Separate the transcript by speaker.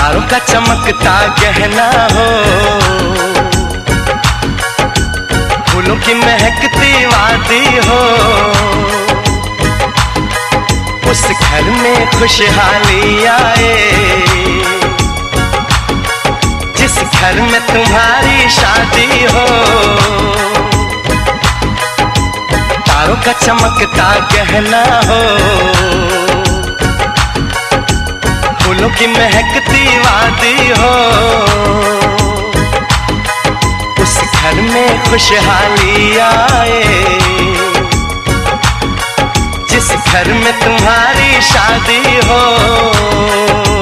Speaker 1: तारों का चमकता गहना हो, फूलों की महकती वादी हो, उस घर में खुशहाली आए जिस घर में तुम्हारी शादी हो। तारों का चमकता गहना हो, फूलों की महकती वादी हो, उस घर में खुशहाली आए जिस घर में तुम्हारी शादी हो।